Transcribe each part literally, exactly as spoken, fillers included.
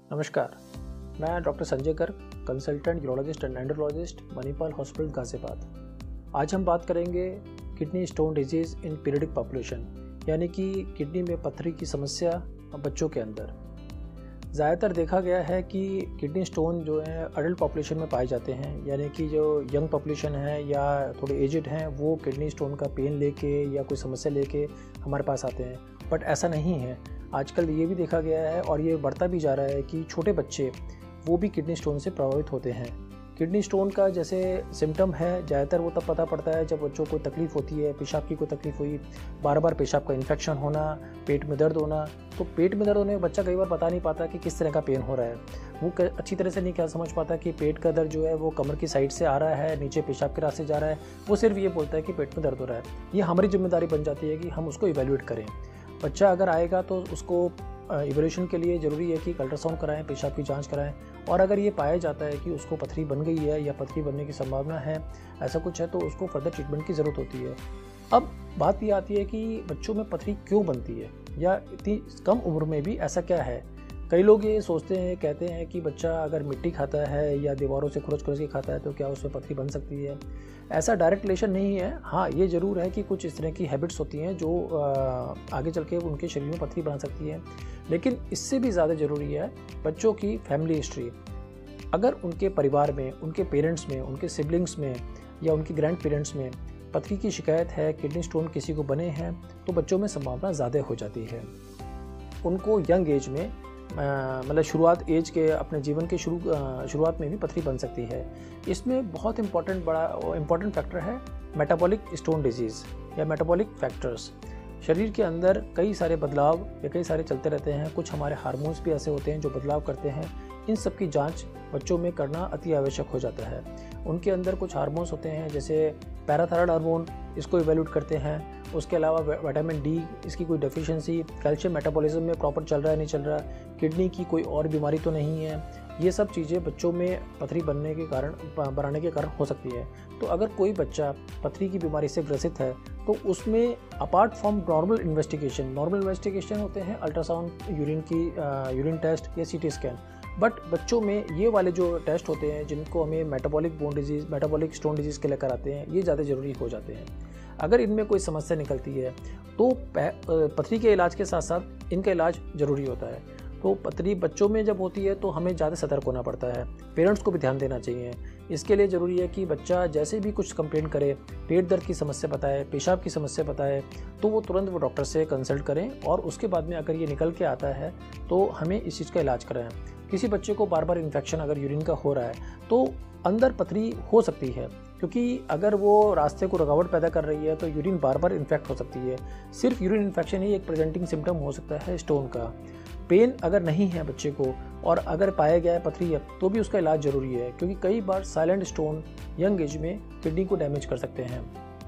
नमस्कार, मैं doctor Sanjay Garg, consultant urologist and endologist, Manipal hospital Ghaziabad. आज हम बात करेंगे kidney stone disease in periodic population, यानी कि किडनी में पत्थरी की समस्या बच्चों के अंदर। ज़्यादातर देखा गया है कि किडनी स्टोन जो है अडल्ट पॉपुलेशन में पाए जाते हैं, यानी कि जो यंग पॉपुलेशन है या थोड़े एजिड हैं वो किडनी स्टोन का पेन लेके या कोई समस्या लेके हमारे पास आते हैं। बट ऐसा नहीं है। आजकल ये भी देखा गया है और ये बढ़ता भी जा रहा है कि छोटे बच्चे वो भी किडनी स्टोन से प्रभावित होते हैं। किडनी स्टोन का जैसे सिम्टम है, ज़्यादातर वो तब पता पड़ता है जब बच्चों को तकलीफ़ होती है, पेशाब की कोई तकलीफ़ हुई, बार बार पेशाब का इन्फेक्शन होना, पेट में दर्द होना। तो पेट में दर्द होने में बच्चा कई बार बता नहीं पाता कि किस तरह का पेन हो रहा है। वो अच्छी तरह से नहीं क्या समझ पाता कि पेट का दर्द जो है वो कमर की साइड से आ रहा है, नीचे पेशाब के रास्ते जा रहा है। वो सिर्फ ये बोलता है कि पेट में दर्द हो रहा है। ये हमारी जिम्मेदारी बन जाती है कि हम उसको इवेल्युएट करें। बच्चा अगर आएगा तो उसको इवोल्यूशन के लिए ज़रूरी है कि अल्ट्रासाउंड कराएं, पेशाब की जांच कराएं, और अगर ये पाया जाता है कि उसको पथरी बन गई है या पथरी बनने की संभावना है, ऐसा कुछ है, तो उसको फर्दर ट्रीटमेंट की ज़रूरत होती है। अब बात ये आती है कि बच्चों में पथरी क्यों बनती है या इतनी कम उम्र में भी ऐसा क्या है। कई लोग ये सोचते हैं, कहते हैं कि बच्चा अगर मिट्टी खाता है या दीवारों से खुरच खुरच के खाता है तो क्या उसमें पथरी बन सकती है। ऐसा डायरेक्ट रिलेशन नहीं है। हाँ, ये ज़रूर है कि कुछ इस तरह की हैबिट्स होती हैं जो आगे चल के उनके शरीर में पथरी बना सकती है। लेकिन इससे भी ज़्यादा ज़रूरी है बच्चों की फैमिली हिस्ट्री। अगर उनके परिवार में, उनके पेरेंट्स में, उनके सिबलिंग्स में या उनके ग्रैंड पेरेंट्स में पथरी की शिकायत है, किडनी स्टोन किसी को बने हैं, तो बच्चों में संभावना ज़्यादा हो जाती है। उनको यंग एज में, मतलब शुरुआत एज के अपने जीवन के शुरू शुरुआत में भी पथरी बन सकती है। इसमें बहुत इंपॉर्टेंट बड़ा इंपॉर्टेंट फैक्टर है मेटाबॉलिक स्टोन डिजीज़ या मेटाबॉलिक फैक्टर्स। शरीर के अंदर कई सारे बदलाव या कई सारे चलते रहते हैं। कुछ हमारे हार्मोन्स भी ऐसे होते हैं जो बदलाव करते हैं। इन सब की जांच बच्चों में करना अति आवश्यक हो जाता है। उनके अंदर कुछ हार्मोन्स होते हैं जैसे पैराथायरॉयड हार्मोन, इसको इवैल्यूएट करते हैं। उसके अलावा विटामिन डी, इसकी कोई डेफिशिएंसी, कैल्शियम मेटाबॉलिज्म में प्रॉपर चल रहा है नहीं चल रहा, किडनी की कोई और बीमारी तो नहीं है। ये सब चीज़ें बच्चों में पथरी बनने के कारण बनाने के कारण हो सकती है। तो अगर कोई बच्चा पथरी की बीमारी से ग्रसित है तो उसमें apart from normal investigation normal investigation होते हैं अल्ट्रासाउंड, यूरिन की यूरिन टेस्ट या सीटी स्कैन। बट बच्चों में ये वाले जो टेस्ट होते हैं जिनको हमें metabolic bone disease, metabolic stone disease के लेकर आते हैं, ये ज़्यादा ज़रूरी हो जाते हैं। अगर इनमें कोई समस्या निकलती है तो पथरी के इलाज के साथ साथ इनका इलाज ज़रूरी होता है। तो पथरी बच्चों में जब होती है तो हमें ज़्यादा सतर्क होना पड़ता है। पेरेंट्स को भी ध्यान देना चाहिए। इसके लिए ज़रूरी है कि बच्चा जैसे भी कुछ कंप्लेंट करे, पेट दर्द की समस्या बताए, पेशाब की समस्या बताए, तो वो तुरंत वो डॉक्टर से कंसल्ट करें और उसके बाद में अगर ये निकल के आता है तो हमें इस चीज़ का इलाज कराएं। किसी बच्चे को बार बार इन्फेक्शन अगर यूरिन का हो रहा है तो अंदर पथरी हो सकती है, क्योंकि अगर वो रास्ते को रुकावट पैदा कर रही है तो यूरिन बार बार इन्फेक्ट हो सकती है। सिर्फ यूरिन इन्फेक्शन ही एक प्रेजेंटिंग सिम्टम हो सकता है स्टोन का। पेन अगर नहीं है बच्चे को और अगर पाया गया है पथरी है तो भी उसका इलाज ज़रूरी है, क्योंकि कई बार साइलेंट स्टोन यंग एज में किडनी को डैमेज कर सकते हैं।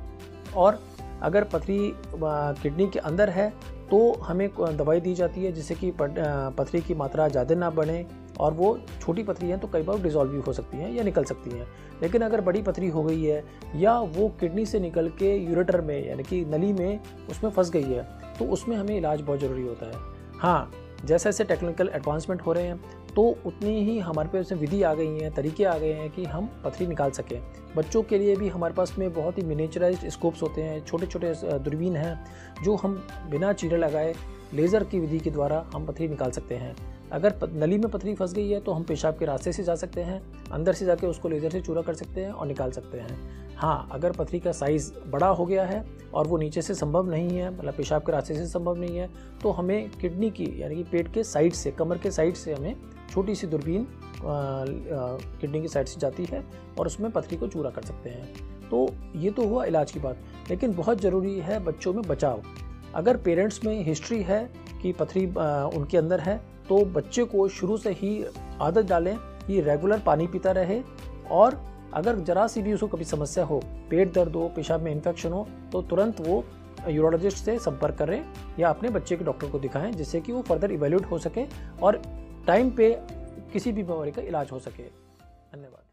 और अगर पथरी किडनी के अंदर है तो हमें दवाई दी जाती है जिससे कि पथरी की मात्रा ज़्यादा ना बढ़े, और वो छोटी पथरी हैं तो कई बार डिसॉल्व भी हो सकती हैं या निकल सकती हैं। लेकिन अगर बड़ी पथरी हो गई है या वो किडनी से निकल के यूरेटर में यानी कि नली में उसमें फंस गई है तो उसमें हमें इलाज बहुत ज़रूरी होता है। हाँ, जैसे जैसे टेक्निकल एडवांसमेंट हो रहे हैं तो उतनी ही हमारे पास विधि आ गई हैं, तरीके आ गए हैं कि हम पथरी निकाल सकें। बच्चों के लिए भी हमारे पास में बहुत ही मिनिएचराइज्ड स्कोप्स होते हैं, छोटे छोटे दूरबीन हैं जो हम बिना चीरे लगाए लेज़र की विधि के द्वारा हम पथरी निकाल सकते हैं। अगर नली में पथरी फंस गई है तो हम पेशाब के रास्ते से जा सकते हैं, अंदर से जाके उसको लेज़र से चूरा कर सकते हैं और निकाल सकते हैं। हाँ, अगर पथरी का साइज़ बड़ा हो गया है और वो नीचे से संभव नहीं है, मतलब पेशाब के रास्ते से संभव नहीं है, तो हमें किडनी की यानी कि पेट के साइड से, कमर के साइड से हमें छोटी सी दूरबीन किडनी की साइड से जाती है और उसमें पथरी को चूरा कर सकते हैं। तो ये तो हुआ इलाज की बात। लेकिन बहुत ज़रूरी है बच्चों में बचाव। अगर पेरेंट्स में हिस्ट्री है कि पथरी उनके अंदर है तो बच्चे को शुरू से ही आदत डालें कि रेगुलर पानी पीता रहे, और अगर जरा सी भी उसको कभी समस्या हो, पेट दर्द हो, पेशाब में इन्फेक्शन हो, तो तुरंत वो यूरोलॉजिस्ट से संपर्क करें या अपने बच्चे के डॉक्टर को दिखाएं, जिससे कि वो फर्दर इवैल्यूएट हो सके और टाइम पे किसी भी बीमारी का इलाज हो सके। धन्यवाद।